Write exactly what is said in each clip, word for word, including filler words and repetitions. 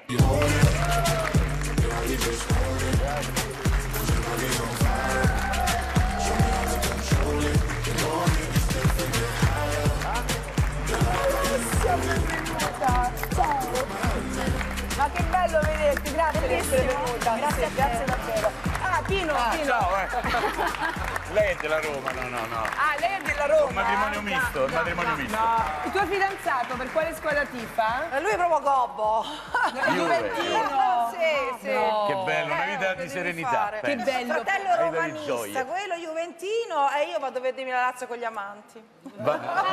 Ma che bello vederti, grazie di essere venuta. Grazie, grazie davvero. Ah, Pino, ah, Pino. Ciao, eh. Lei è della Roma, no, no, no. Ah, lei è della Roma? Un matrimonio misto, un no, matrimonio no, misto. No. Il tuo fidanzato per quale squadra tifa? Lui è proprio gobbo. Juventino. Sì, sì. No. Che bello, una vita eh, di che serenità. Che bello. Il fratello Una vita di romanista, gioia. quello juventino e io vado a vedermi la Lazio con gli amanti. Va...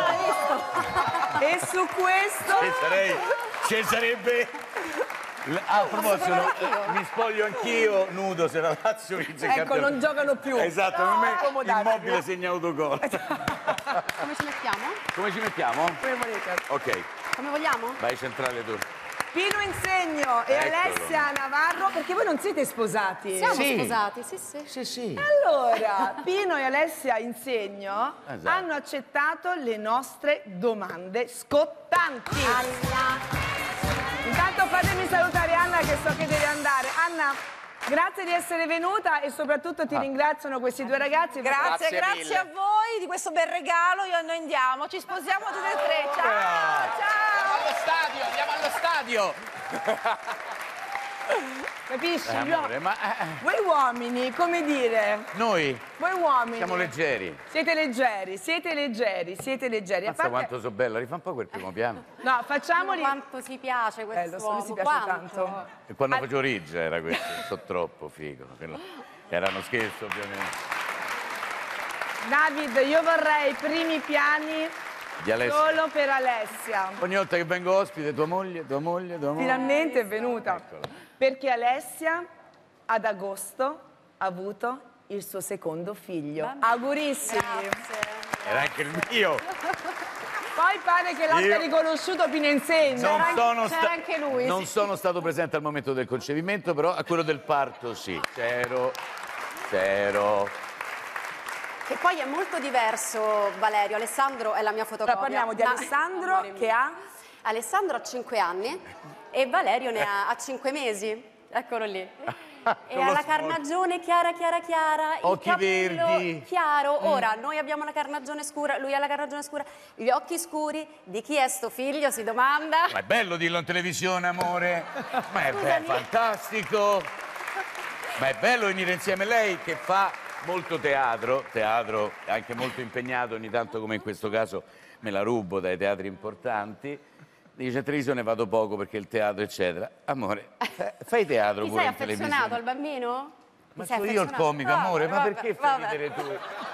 Ah, e su questo? Ci sarei, ci sarebbe... Ah, a proposito, mi spoglio anch'io nudo se la Lazio vince il Ecco, campionato. non giocano più. Esatto, No, per me accomodatevi. Immobile segna autogol. Come ci mettiamo? Come ci mettiamo? Come volete. Ok, Come vogliamo? vai centrale tu. Pino Insegno e Eccolo. Alessia Navarro, perché voi non siete sposati? Siamo Sì. sposati, sì, sì. Sì, sì. Allora, Pino e Alessia Insegno Esatto. hanno accettato le nostre domande scottanti. Intanto fatemi salutare Anna che so che deve andare. Anna, grazie di essere venuta e soprattutto ti Ah. ringraziano questi due ragazzi. Grazie, Grazie grazie mille. a voi di questo bel regalo. Io noi andiamo, ci sposiamo tutte e tre. Ciao, ciao. Allo stadio, andiamo allo stadio! Capisci? Eh, Io- amore, ma eh, Voi uomini, come dire, noi voi uomini siamo leggeri. siete leggeri, siete leggeri, siete leggeri. A Mazza parte- quanto so bella, rifà un po' quel primo piano. No, facciamoli. Quanto si piace Eh, questo lo so, mi si uomo, piace quanto? tanto. E quando facevo Ridge era questo, so troppo figo. Quello- Era uno scherzo ovviamente. David, io vorrei i primi piani Di Alessia. solo per Alessia. Ogni volta che vengo ospite, tua moglie, tua moglie, tua moglie. Finalmente è venuta. Eccola. Perché Alessia ad agosto ha avuto il suo secondo figlio. Augurissimi. Era anche il mio. Poi pare che l'abbia Io- riconosciuto Pino Insegno. Non sono, c'era sta- anche lui, non sì. sono stato presente al momento del concepimento, però a quello del parto sì. C'ero, c'ero. Che poi è molto diverso, Valerio. Alessandro è la mia fotocopia. Ora parliamo di No, Alessandro amore che mio. ha... Alessandro ha cinque anni e Valerio ne ha, ha cinque mesi. Eccolo lì. E Con ha lo la smog. carnagione chiara, chiara, chiara. Il Occhi capello verdi. Mm. chiaro. Ora, noi abbiamo la carnagione scura, lui ha la carnagione scura. Gli occhi scuri. Di chi è sto figlio, si domanda. Ma è bello dirlo in televisione, amore. Ma è beh, fantastico. Ma è bello venire insieme a lei che fa molto teatro, teatro anche molto impegnato, ogni tanto come in questo caso me la rubo dai teatri importanti. Dice in televisione vado poco perché il teatro eccetera. Amore, fa- fai teatro Ti pure sei in televisione. affezionato al bambino? Ma Ti sei sono io il affezionato? comico, amore, ma Vabbè, perché fai vabbè. ridere tu?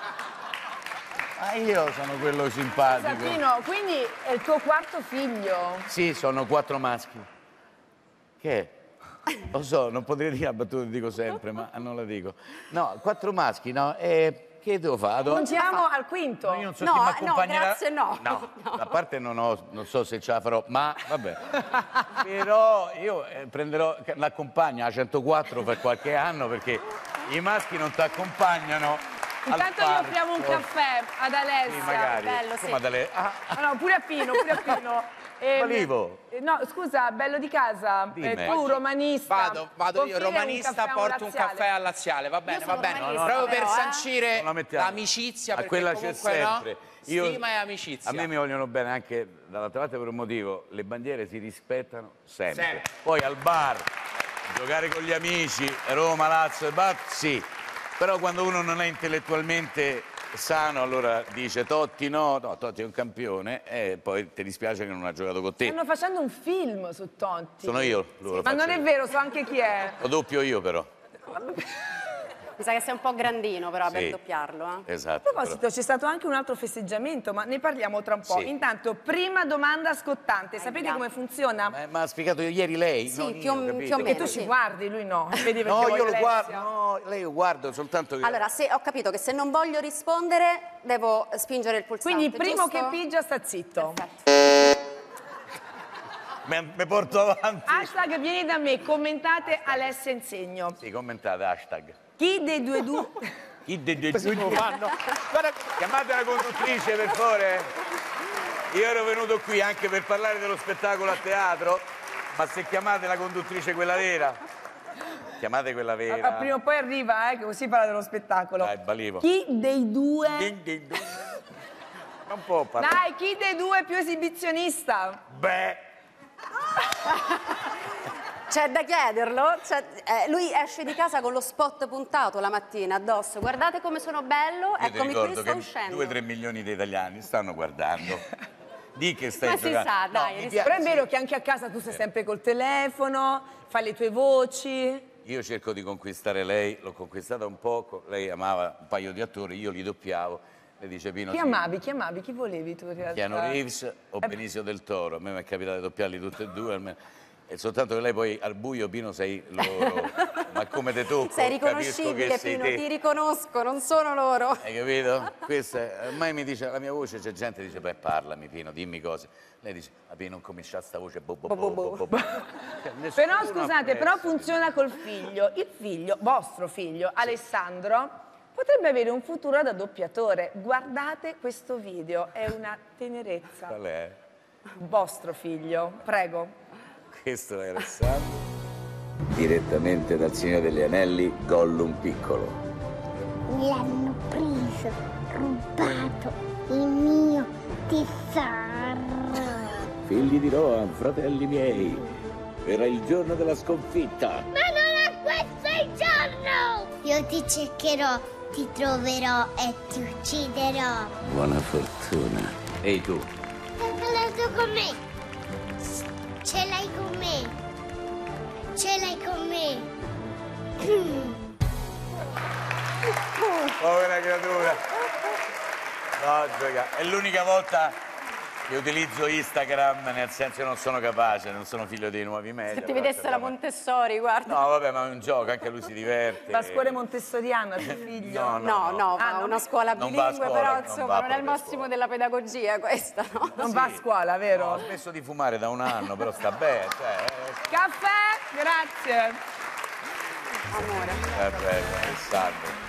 Ma io sono quello simpatico. Pino, quindi è il tuo quarto figlio. Sì, sono quattro maschi. Che è? Lo so, non potrei dire la battuta che dico sempre, ma non la dico. No, quattro maschi, no? E che devo fare? Non giriamo al quinto. Io non so No, chi mi no, accompagnerà. grazie, no. No, a parte non, ho, non so se ce la farò, ma vabbè. Però io eh, prenderò, l'accompagno a centoquattro per qualche anno perché i maschi non ti accompagnano. al Intanto gli parco. offriamo un caffè ad Alessia. Sì, magari. bello, sì. Come ad Ale- ah, Ah, no, pure a Pino, pure a Pino. Ehm, Olivo. eh, No, scusa, bello di casa. Dimmi. Eh, tu, romanista. Vado, vado io, Offrire un romanista, caffè a porto un laziale. caffè al laziale, va bene, Io va sono bene. romanista, Proprio per però, eh. sancire Non la mettiamo. l'amicizia, A perché quella c'è comunque sempre. no, Io- stima e amicizia. A me mi vogliono bene anche dall'altra parte per un motivo, le bandiere si rispettano sempre. Sempre. Poi al bar, giocare con gli amici, Roma, Lazio e Bar, sì. Però quando uno non è intellettualmente sano, allora dice Totti no, no, Totti è un campione e poi ti dispiace che non ha giocato con te. Stanno facendo un film su Totti. Sono io, lo Ma faccio non è io. vero, so anche chi è. Lo doppio io però. Mi sa che sei un po' grandino però per Sì. doppiarlo. Eh. Esatto. A proposito, c'è stato anche un altro festeggiamento, ma ne parliamo tra un po'. Sì. Intanto, prima domanda scottante. Sapete Aia. come funziona? Ma, ma ha spiegato ieri lei? Sì, non più io, o- capito? più o Perché meno. tu ci sì. guardi, lui no. Vedi perché No, vuoi io lo Alessia? guardo, no, lei lo guardo soltanto che... Allora, se ho capito che se non voglio rispondere devo spingere il pulsante. Quindi primo giusto? che pigia sta zitto. Perfetto. Mi porto avanti. Hashtag vieni da me, commentate Alessia Insegno. Sì, commentate, hashtag. Chi dei due due... Chi de, de, de, de, fanno? Guarda, chiamate la conduttrice per favore. Io ero venuto qui anche per parlare dello spettacolo a teatro Ma se chiamate la conduttrice quella vera, chiamate quella vera. Ma prima o poi arriva, eh, che così parla dello spettacolo. Dai, Balivo. Chi dei due... Ding, ding, ding. Non può parlare. Dai, chi dei due è più esibizionista? Beh. C'è da chiederlo. C'è- eh, lui esce di casa con lo spot puntato la mattina addosso. Guardate come sono bello, Io ti eccomi qui, ricordo sto che uscendo. due o tre milioni di italiani stanno guardando. Di che stai Ma si giocando. sa, dai, mi ris- piace- Però è vero che anche a casa tu sei sempre col telefono, fai le tue voci. Io cerco di conquistare lei, l'ho conquistata un po', lei amava un paio di attori, io li doppiavo. Lei dice Pino, Chi sì, amavi? Chi amavi? Chi volevi tu in realtà? Keanu Reeves o Benicio del Toro, a me mi è capitato di doppiarli tutti e due, almeno. E soltanto che lei poi al buio, Pino, sei loro, ma come te tocco, Sei capisco riconoscibile, che sei Pino, te. ti riconosco, non sono loro. Hai capito? Questa è- ormai mi dice la mia voce, c'è gente che dice, beh parlami Pino, dimmi cose. Lei dice, ma Pino non comincia sta voce, bo, bo, bo, bo, bo, bo. Cioè, nessuno Però scusate, però apprezza. funziona col figlio. Il figlio, vostro figlio, Alessandro, potrebbe avere un futuro da doppiatore. Guardate questo video, è una tenerezza. Qual è? Vostro figlio, prego. Questo è Alessandro. Direttamente dal Signore degli Anelli, Gollum piccolo. Mi hanno preso, rubato il mio tesoro. Figli di Rohan, fratelli miei, verrà il giorno della sconfitta. Ma non è questo il giorno! Io ti cercherò, ti troverò e ti ucciderò. Buona fortuna. Ehi tu, Hai parlato con me. Ce l'hai con me. Ce l'hai con me. povera creatura. No, gioca. È l'unica volta che utilizzo Instagram, nel senso che non sono capace, non sono figlio dei nuovi media. Se ti però vedesse la cerchiamo- Montessori, guarda. No, vabbè, ma è un gioco, anche lui si diverte. La scuola montessoriana, tuo figlio. No, No, no, va Ah, a non- una scuola non va a bilingue, scuola, però non insomma va non è il proprio a massimo scuola. della pedagogia questa, no? Non va a scuola, vero? No, ho smesso di fumare da un anno, però sta bene, cioè, Caffè, grazie. Amore. è bello, Alessandro.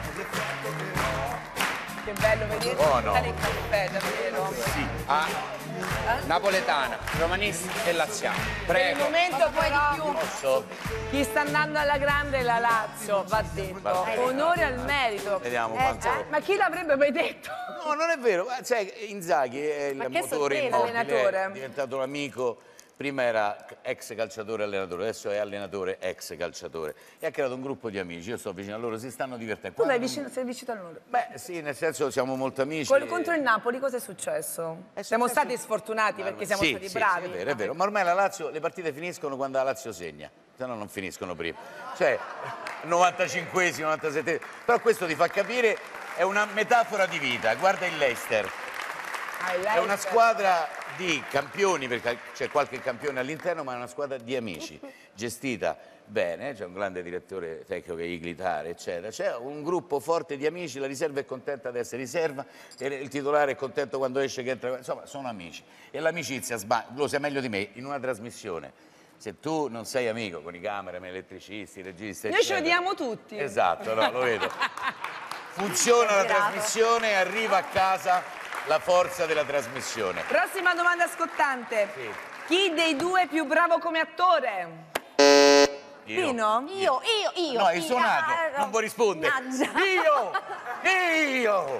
Che bello vedere Buono. portare il caffè, davvero. Sì. Ah, napoletana, romanista e laziale. Per il Prego. momento però Posso? chi sta andando alla grande è la Lazio, va detto. Va bene. Onore al merito. Vediamo Eh, quanto... già. Ma chi l'avrebbe mai detto? No, non è vero, ma, cioè, Inzaghi è il Ma che motore sorpresa, immobile, allenatore. è diventato un amico. Prima era ex calciatore allenatore, adesso è allenatore ex calciatore e ha creato un gruppo di amici. Io sto vicino a loro, si stanno divertendo. Tu dai Quando- vicino, sei vicino a loro. Beh, sì, nel senso siamo molto amici. Col- contro il Napoli cosa è successo? È Siamo successo- stati sfortunati perché siamo Sì, stati sì, bravi. sì, è vero, è vero. Ma ormai la Lazio, le partite finiscono quando la Lazio segna, se no non finiscono prima. Cioè, novantacinquesimo, novantasettesimo. Però questo ti fa capire, è una metafora di vita. Guarda il Leicester. Ah, il È una Leicester. squadra di campioni, perché c'è qualche campione all'interno, ma è una squadra di amici, gestita bene, c'è un grande direttore tecnico che è Iglitare, eccetera. C'è un gruppo forte di amici, la riserva è contenta di essere riserva, e il titolare è contento quando esce che entra. Insomma, sono amici. E l'amicizia, sba- lo sai meglio di me, in una trasmissione. Se tu non sei amico con i cameraman, elettricisti, registi, Noi ci eccetera- odiamo tutti. Esatto, no, lo vedo. Funziona la trasmissione e arriva a casa la forza della trasmissione. Prossima domanda scottante. Sì. Chi dei due è più bravo come attore? Io. Pino? Io, io, io. No, hai io, suonato, ah, non puoi rispondere. mannaggia. Io! Io!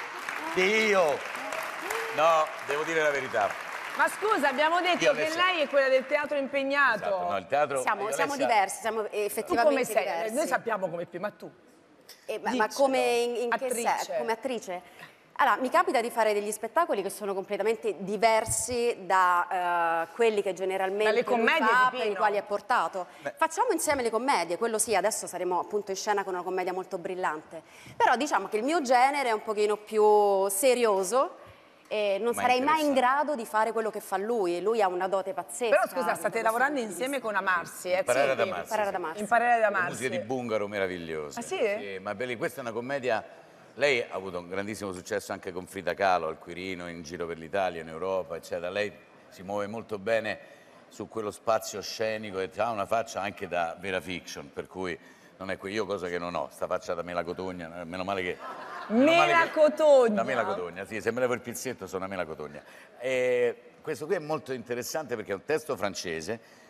Io! No, devo dire la verità. Ma scusa, abbiamo detto Io, che Alessia- lei è quella del teatro impegnato. Esatto, no, il teatro... Siamo, io, siamo Alessia- diversi, siamo Tu effettivamente come sei? diversi. Noi sappiamo come più, ma tu? Eh, ma, ma Diccelo. come in, in che Attrice. senso? Come attrice? Allora, mi capita di fare degli spettacoli che sono completamente diversi da eh, quelli che generalmente Dalle lui commedie fa, di per i Pino. quali è portato. Facciamo insieme le commedie, quello sì, adesso saremo appunto in scena con una commedia molto brillante. Però diciamo che il mio genere è un pochino più serioso e non Ma sarei mai in interessante. grado di fare quello che fa lui. Lui ha una dote pazzesca. Però scusa, da state questo lavorando punto di insieme con Amarsi. Eh? Imparare ad Sì, amarsi. Imparare ad amarsi. Imparare ad La amarsi. musica di Bungaro meravigliosa. Ah, sì? Sì, ma belli, questa è una commedia... Lei ha avuto un grandissimo successo anche con Frida Kahlo, al Quirino, in giro per l'Italia, in Europa, eccetera. Lei si muove molto bene su quello spazio scenico e ha una faccia anche da vera fiction, per cui non è qui io cosa che non ho, sta faccia da mela cotogna, meno male che... meno male Mela che- cotogna. Da mela cotogna, sì, se me levo il pizzetto sono una mela cotogna. E questo qui è molto interessante perché è un testo francese,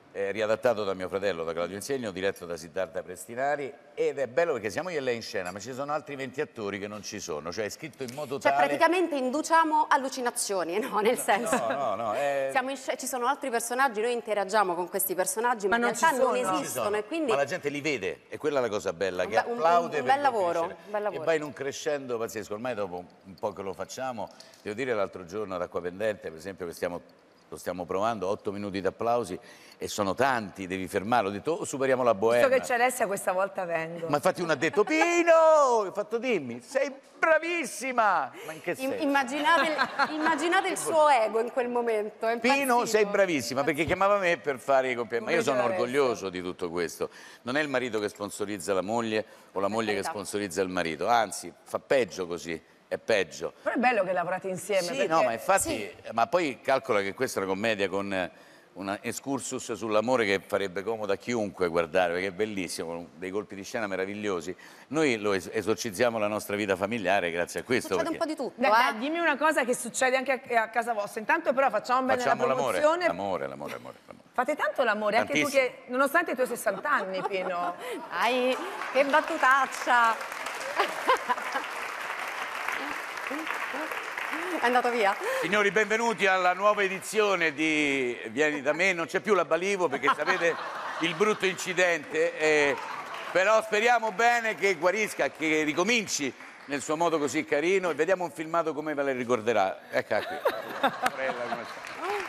eh, riadattato da mio fratello, da Claudio Insegno, diretto da Siddhartha Prestinari, ed è bello perché siamo io e lei in scena, ma ci sono altri venti attori che non ci sono, cioè è scritto in modo Cioè tale... praticamente induciamo allucinazioni, no? Nel senso... No, no, no. È... Siamo in sc- ci sono altri personaggi, noi interagiamo con questi personaggi, ma, Ma in non realtà ci sono, non no. esistono e quindi... Ma la gente li vede, e quella è la cosa bella, che Un be- un- applaude un per bel lavoro, crescere. un bel lavoro. E va in un crescendo pazzesco, ormai dopo un po' che lo facciamo, devo dire l'altro giorno ad Acqua Pendente, per esempio, che stiamo, lo stiamo provando, otto minuti di applausi, e sono tanti, devi fermarlo, ho detto, oh, superiamo la boema. Visto che c'è Alessia, questa volta vengo. Ma infatti uno ha detto, Pino, ho fatto dimmi, sei bravissima! Ma in che senso? Im- immaginate il, immaginate il suo ego in quel momento. È Pino, impazzito. sei bravissima, perché chiamava me per fare i complimenti. Ma io sono Come te orgoglioso di tutto questo. Non è il marito che sponsorizza la moglie o la moglie che carità. sponsorizza il marito, anzi, fa peggio così, è peggio. Però è bello che lavorate insieme. Sì, perché... no, ma infatti, Sì. ma poi calcola che questa è una commedia con eh, un excursus sull'amore che farebbe comodo a chiunque guardare, perché è bellissimo, con dei colpi di scena meravigliosi. Noi lo es- esorcizziamo la nostra vita familiare grazie a questo. Succede un po' perché di tutto, Dai, dai, eh? dimmi una cosa che succede anche a, a casa vostra. Intanto però facciamo bene Facciamo la l'amore, promozione. l'amore, l'amore, l'amore. l'amore. Fate tanto l'amore, anche tu Tantissimo. che, nonostante i tuoi sessanta anni, Pino. Dai, che battutaccia! È andato via. Signori, benvenuti alla nuova edizione di Vieni da me. Non c'è più la Balivo perché sapete il brutto incidente, eh, però speriamo bene che guarisca, che ricominci nel suo modo così carino, e vediamo un filmato come ve le ricorderà. Eccola qui. Sorella, come sta?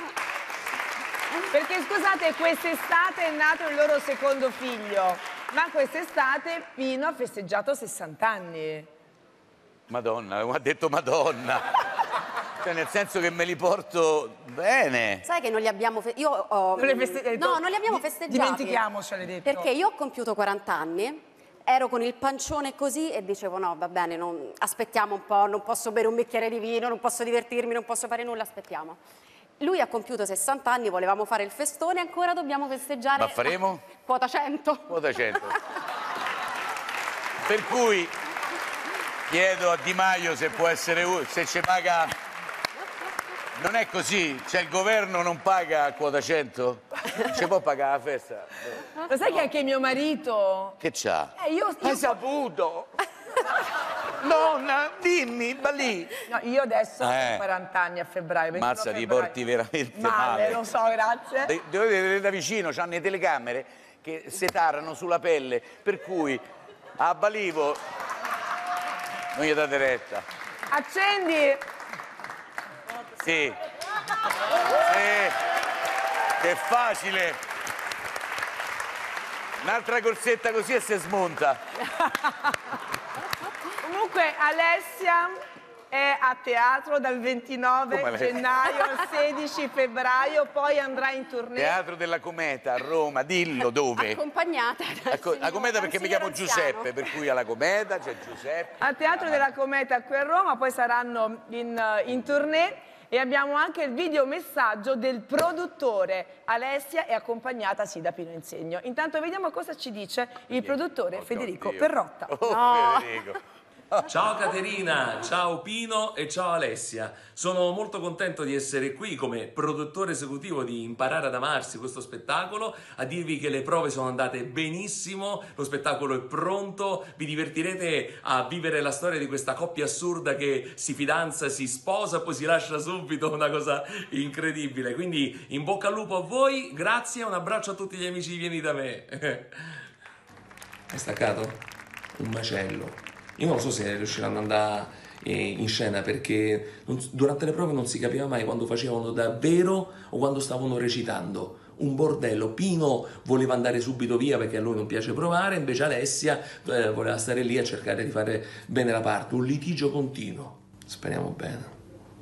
Perché scusate, quest'estate è nato il loro secondo figlio, ma quest'estate Pino ha festeggiato sessanta anni. Madonna, ha detto Madonna. Cioè, nel senso che me li porto bene. Sai che non li abbiamo fe- io ho- Non li feste- No, non li abbiamo Di- festeggiati. dimentichiamocelo, hai detto. Perché io ho compiuto quaranta anni, ero con il pancione così e dicevo no, va bene, non- aspettiamo un po', non posso bere un bicchiere di vino, non posso divertirmi, non posso fare nulla, aspettiamo. Lui ha compiuto sessanta anni, volevamo fare il festone, ancora dobbiamo festeggiare. Ma faremo? Quota cento. Quota cento. Per cui chiedo a Di Maio se può essere u- se ci paga. Non è così, cioè il governo non paga quota cento? Ci può pagare la festa? Lo sai che anche mio marito... Che c'ha? Eh, io, io- Hai saputo? Nonna, dimmi, Balì. no, io adesso Eh. ho quaranta anni a febbraio. ventuno Mazza, ti febbraio. porti veramente male. male. Lo so, grazie. De- Dovete vedere da vicino, c'hanno le telecamere che setarano sulla pelle, per cui a Balivo non gli date retta. Accendi. Sì. Sì. Che facile. Un'altra corsetta così e si smonta. Comunque Alessia è a teatro dal ventinove Come lei? gennaio al sedici febbraio, poi andrà in tournée. Teatro della Cometa a Roma, dillo dove. Accompagnata. dal Ecco, signor- la Cometa dal perché mi signor chiamo anziano. Giuseppe, per cui alla Cometa c'è Giuseppe. Al Teatro della Cometa qui a Roma, poi saranno in, eh, in tournée, e abbiamo anche il videomessaggio del produttore. Alessia è accompagnata sì da Pino Insegno. Intanto vediamo cosa ci dice il produttore Oh, Federico oddio. Perrotta. Oh, Federico. Ciao Caterina, ciao Pino e ciao Alessia. Sono molto contento di essere qui come produttore esecutivo di Imparare ad amarsi, questo spettacolo, a dirvi che le prove sono andate benissimo, lo spettacolo è pronto, vi divertirete a vivere la storia di questa coppia assurda che si fidanza, si sposa, poi si lascia subito, una cosa incredibile. Quindi in bocca al lupo a voi, grazie e un abbraccio a tutti gli amici di Vieni da me. Hai staccato? Un macello. Io non so se riusciranno ad andare eh, in scena perché non- durante le prove non si capiva mai quando facevano davvero o quando stavano recitando. Un bordello. Pino voleva andare subito via perché a lui non piace provare, invece Alessia eh, voleva stare lì a cercare di fare bene la parte. Un litigio continuo. Speriamo bene.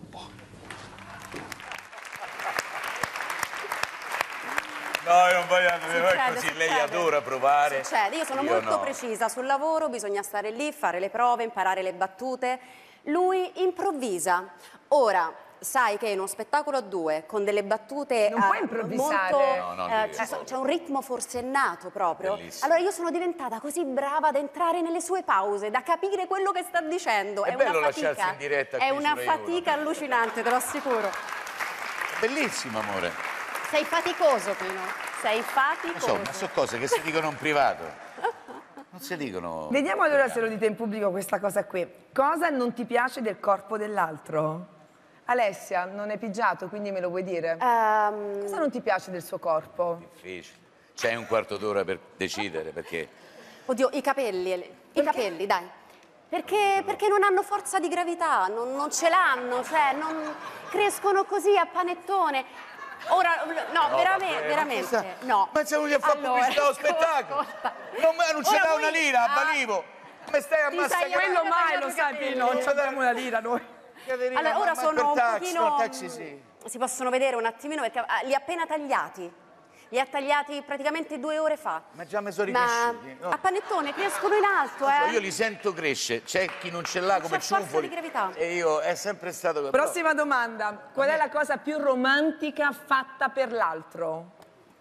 No, io non voglio andare, è Succede, così, lei succede. adora provare. Succede, io sono molto no. precisa sul lavoro, bisogna stare lì, fare le prove, imparare le battute. Lui improvvisa. Ora, sai che in uno spettacolo a due, con delle battute Non puoi eh, improvvisare. molto, No, no, eh, lui- ci so- c'è un ritmo forsennato proprio. Bellissimo. Allora io sono diventata così brava ad entrare nelle sue pause, da capire quello che sta dicendo. È È, bello una fatica, lasciarsi in diretta è qui una su Rai uno. fatica allucinante, te lo assicuro. Bellissimo, amore. Sei faticoso, Pino. Sei faticoso. Insomma, sono cose che si dicono in privato. Non si dicono... Vediamo allora se lo dite in pubblico questa cosa qui. Cosa non ti piace del corpo dell'altro? Alessia, non è pigiato, quindi me lo vuoi dire? Ehm, Cosa non ti piace del suo corpo? Difficile. C'hai un quarto d'ora per decidere, perché... Oddio, i capelli, i capelli, dai. Perché, perché non hanno forza di gravità, non, non ce l'hanno, cioè non crescono così a panettone. Ora, no, No, veramente, vabbè, veramente, ma no. Ma siamo lì a fare Allora, pubblicità allo ascolta, spettacolo. ascolta. Non, non ci Ora dà voi- una lira, ah, Balivo. Come stai a Ti sei massacrare? Quello appena mai lo tagliato i sa, capelli. Pino, non ci abbiamo una lira noi. Caterina, Allora, ma- ora ma sono per un taxi, pochino... no, taxi sì. Si possono vedere un attimino perché ah, li ha appena tagliati. Li ha tagliati praticamente due ore fa. Ma già mi sono Ma ricresciuti. No. a panettone crescono in alto, eh. Io li sento crescere, c'è chi non ce l'ha Non come c'è forza ciuffoli. di gravità. E io è sempre stato così. Prossima domanda. Qual è la cosa più romantica fatta per l'altro?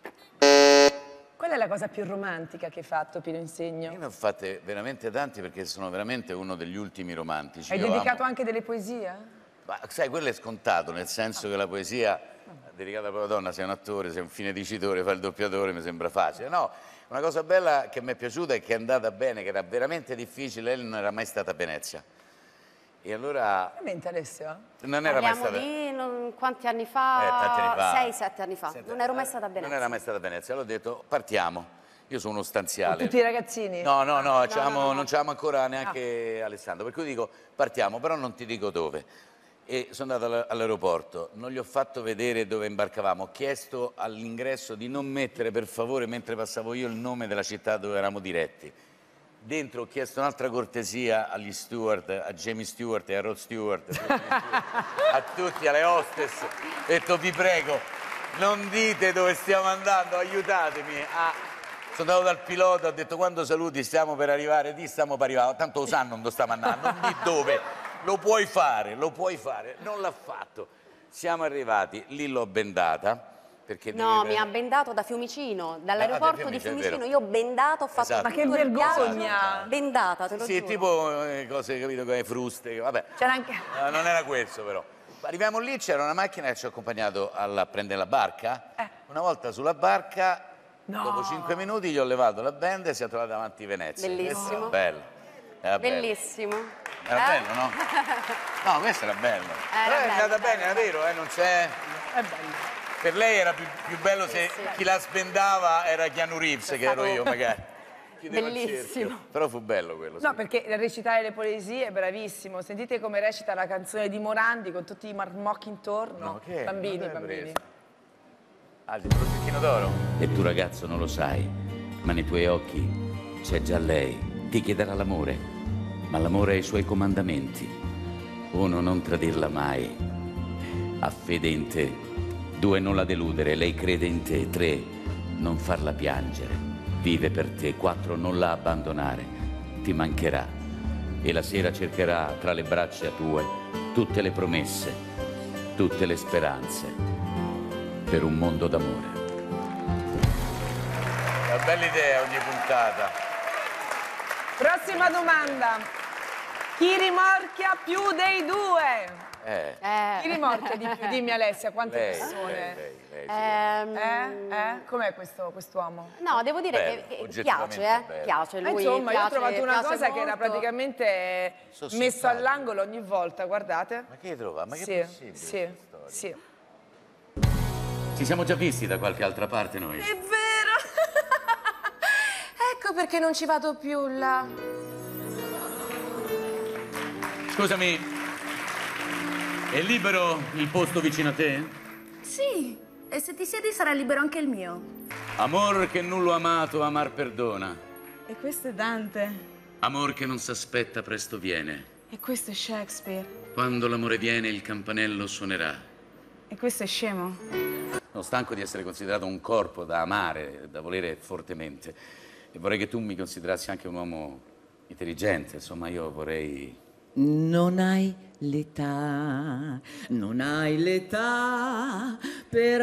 Qual è la cosa più romantica che hai fatto, Pino Insegno? Io ne ho fatte veramente tanti perché sono veramente uno degli ultimi romantici. Hai Io dedicato amo- anche delle poesie? Ma sai, quello è scontato, nel senso che la poesia dedicata proprio alla donna, sei un attore, sei un fine dicitore, fai il doppiatore, mi sembra facile. No, una cosa bella che mi è piaciuta e che è andata bene, che era veramente difficile, lei non era mai stata a Venezia. E allora Veramente, Alessio? non era mai Parliamo stata... di non- quanti anni fa? Eh, tanti anni fa. sei sette anni fa. Senti, Non ero mai stata a Venezia. Non era mai stata a Venezia, allora ho detto partiamo. Io sono uno stanziale. Tutti i ragazzini? No, no, no, c'avamo- no, no. non c'avevamo ancora neanche Alessandro, per cui dico partiamo, però non ti dico dove. E sono andato all- all'aeroporto, non gli ho fatto vedere dove imbarcavamo, ho chiesto all'ingresso di non mettere per favore, mentre passavo io, il nome della città dove eravamo diretti. Dentro ho chiesto un'altra cortesia agli steward, a Jamie Stewart e a Rod Stewart, a tutti, gli steward, a tutti, alle hostess. Ho detto vi prego, non dite dove stiamo andando, aiutatemi. Ah, sono andato dal pilota, ho detto quando saluti stiamo per arrivare, di stiamo per arrivare, tanto lo sanno dove stiamo andando, non di dove. Lo puoi fare, lo puoi fare. Non l'ha fatto. Siamo arrivati, lì l'ho bendata. Perché No, devi- mi ha bendato da Fiumicino, Ah, dall'aeroporto da di Fiumicino, è Fiumicino. vero. Io ho bendato, ho fatto Esatto. Ma che tutto il viaggio. vergogna! Bendata, te lo Sì, giuro. tipo eh, cose, capito, come fruste, che- vabbè. C'era anche... Eh, non era questo però. Arriviamo lì, c'era una macchina che ci ha accompagnato alla- a prendere la barca. Eh. Una volta sulla barca, No. dopo cinque minuti gli ho levato la benda e si è trovata davanti Venezia. Bellissimo. Questo era bello. Era bello. Bellissimo. Era Eh? bello, no? No, questo era bello. Era Però è bello, andata bello, bene, è vero, eh, non c'è... È bello. Per lei era più, più bello se sì. chi la spendava era Keanu Reeves, che ero io magari. Chiudevo il Bellissimo. cerchio. Però fu bello quello, sì. No, perché recitare le poesie è bravissimo. Sentite come recita la canzone di Morandi con tutti i marmocchi intorno. No, che è? Bambini, Ma dove hai bambini. preso? Ah, il prosecchino d'oro? E tu ragazzo non lo sai, ma nei tuoi occhi c'è già lei. Ti chiederà l'amore, ma l'amore ha i suoi comandamenti. Uno, non tradirla mai. Ha fede in te. Due, non la deludere. Lei crede in te. Tre, non farla piangere. Vive per te. Quattro, non la abbandonare. Ti mancherà. E la sera cercherà tra le braccia tue tutte le promesse, tutte le speranze per un mondo d'amore. Una bella idea ogni puntata. Prossima domanda. Chi rimorchia più dei due? Eh, Eh. Chi rimorchia di più? Dimmi Alessia, quante lei, persone? lei, lei, lei, sì. Ehm, Eh? Eh? Com'è questo quest'uomo? No, devo dire Bello, che- che oggettivamente piace, eh? bello. Piace Ma lui. insomma, io ho piace- trovato una piace cosa che era molto. praticamente Sono messo simpatico. all'angolo ogni volta, guardate. Ma che hai trovato? Ma che Sì, è possibile? sì, questa storia? sì. Ci siamo già visti da qualche altra parte noi. È vero! Ecco perché non ci vado più là. Scusami, è libero il posto vicino a te? Sì, e se ti siedi sarà libero anche il mio. Amor che nullo amato, amar perdona. E questo è Dante. Amor che non s'aspetta presto viene. E questo è Shakespeare. Quando l'amore viene il campanello suonerà. E questo è Scemo. Sono stanco di essere considerato un corpo da amare, da volere fortemente. E vorrei che tu mi considerassi anche un uomo intelligente. Insomma, io vorrei... Non hai l'età, non hai l'età per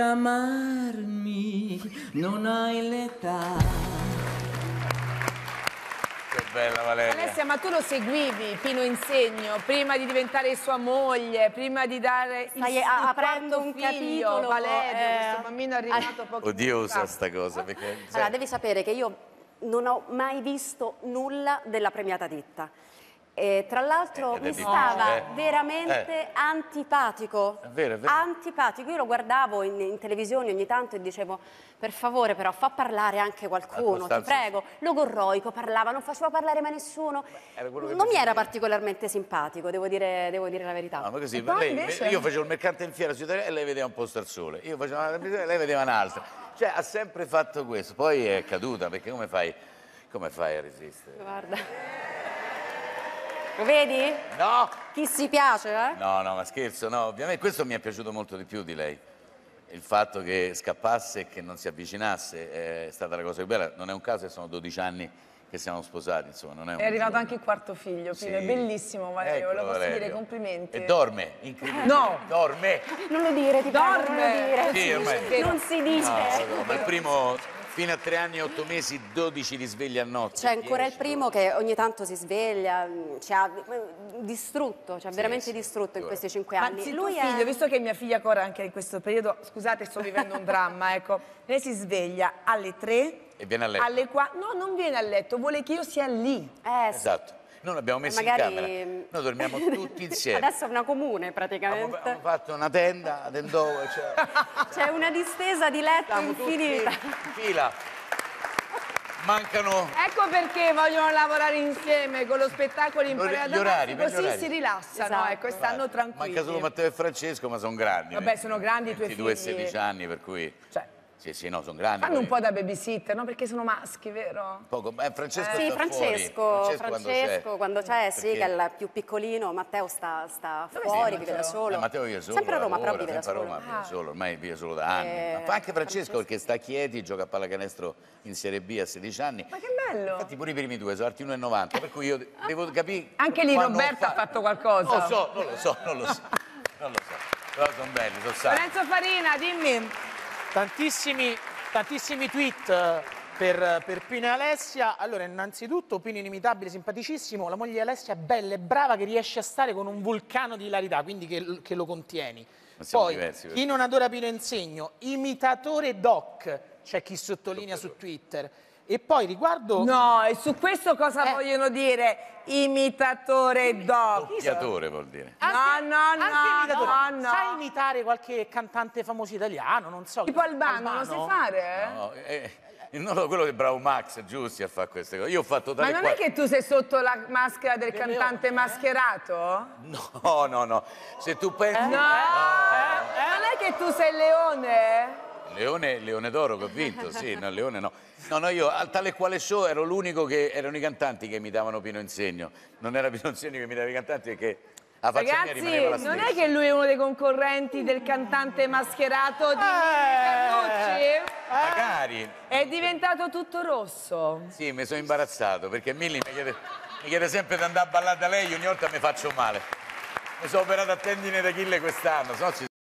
amarmi, non hai l'età. Che bella Valeria. Alessia, ma tu lo seguivi, Pino Insegno, prima di diventare sua moglie, prima di dare Stai il, a- il aprendo quarto un figlio, capitolo, Valerio, eh. questo bambino è arrivato poco Oddio, tempo fa. usa sta cosa. Perché, Allora, devi sapere che io non ho mai visto nulla della premiata ditta. E tra l'altro Eh, mi ed è stava difficile, eh. veramente Eh. antipatico. È vero, è vero. Antipatico. Io lo guardavo in, in televisione ogni tanto e dicevo, per favore però fa parlare anche qualcuno, ti Costanza. prego. Logorroico parlava, non faceva parlare mai nessuno. Era quello che Non mi mi era sentivo. particolarmente simpatico, devo dire, devo dire la verità. No, ma così, E poi lei- invece? io facevo il mercante in fiera su Italia e lei vedeva un posto al sole. Io facevo una e lei vedeva un'altra. Cioè, ha sempre fatto questo. Poi è caduta, perché come fai, come fai a resistere? Guarda. Lo vedi? No! Chi si piace, eh? No, no, ma scherzo, no. Ovviamente questo mi è piaciuto molto di più di lei. Il fatto che scappasse e che non si avvicinasse è stata la cosa più bella. Non è un caso che sono dodici anni che siamo sposati, insomma, non è un È arrivato giorno. anche il quarto figlio, Sì. Pino, è bellissimo Valerio, Eccolo, lo posso Valerio. dire, complimenti. E dorme, incredibile. No. Dorme. Non lo dire, ti prego, non lo Dorme. dire. Sì, ormai. Non si dice. No, ma il primo, fino a tre anni e otto mesi, dodici li sveglia a notte. C'è ancora il dieci. primo che ogni tanto si sveglia, mh, ci ha eh, distrutto, ci ha veramente sì, distrutto in figurati. questi cinque Ma anni. sì, Lui tuo è... figlio, visto che mia figlia corre anche in questo periodo, scusate, sto vivendo un dramma, ecco, lei si sveglia alle tre, E viene a letto. alle quattro, no, non viene a letto, vuole che io sia lì. Eh, sì. Esatto. Noi l'abbiamo messo Magari- in camera. Noi dormiamo tutti insieme. Adesso è una comune Abbiamo, praticamente. abbiamo fatto una tenda, una tendova, cioè, C'è una distesa di letto siamo tutti infinita. in fila. Mancano Ecco perché vogliono lavorare insieme con lo spettacolo in Gli Parada orari, Massimo, per gli così orari. si rilassano, Esatto. ecco, e stanno tranquilli. Manca solo Matteo e Francesco, ma sono grandi. Vabbè, sono grandi i tuoi ventidue e figli. sedici anni, per cui... Cioè, Sì, sì, no, sono grandi. fanno un poi. po' da babysitter, no? Perché sono maschi, vero? Poco. Eh, Francesco Sì, sta Francesco, fuori. Francesco, quando c'è, sì, Perché- che è il più piccolino, Matteo sta, sta Dove fuori, sei, vive da Matteo? solo. Eh, Matteo vive solo, Sempre a Roma, lavora, però vive da sempre a solo. Roma, vive Ah. solo, ormai vive solo da anni. Eh, Ma fa anche Francesco, Francesco. perché sta a Chieti, gioca a pallacanestro in Serie B a sedici anni. Ma che bello! Infatti pure i primi due sono alti uno e novanta, per cui io devo capire... Anche lì quando Roberta fa- ha fatto qualcosa. Non lo so, non lo so, non lo so, non lo so. Però sono belli, sono sani. Lorenzo Farina, dimmi. Tantissimi, tantissimi tweet eh, per, per Pino e Alessia. Allora, innanzitutto, Pino inimitabile, simpaticissimo. La moglie di Alessia è bella e brava, che riesce a stare con un vulcano di ilarità, quindi che, che lo contieni. Ma siamo Poi, diversi, chi non adora Pino Insegno, imitatore doc, c'è chi sottolinea su Twitter. E poi riguardo... No, e su questo cosa Eh. vogliono dire? Imitatore doc. Doppiatore vuol dire. No, no, Anche no, imitatore. no, no. Sai imitare qualche cantante famoso italiano? Non so. Tipo Albano, lo sai fare? No, eh, non lo- quello che è bravo Max Giussi a fare queste cose. Io ho fatto Ma tale non qua... è che tu sei sotto la maschera del cantante mascherato? No, no, no. Se tu pensi... No, non è che tu sei Leone? Leone, Leone d'Oro che ho vinto, sì, no, Leone no. No, no, io al tale quale show ero l'unico che erano i cantanti che imitavano Pino Insegno. Non era Pino Insegno che imitava i cantanti perché la faccia mia rimaneva la Ragazzi, non stessa. è che lui è uno dei concorrenti del cantante mascherato di Carlucci? Magari. È diventato tutto rosso. Sì, mi sono imbarazzato perché Milli mi chiede, mi chiede sempre di andare a ballare da lei, ogni volta mi faccio male. Mi sono operato a tendine d'Achille quest'anno, se no ci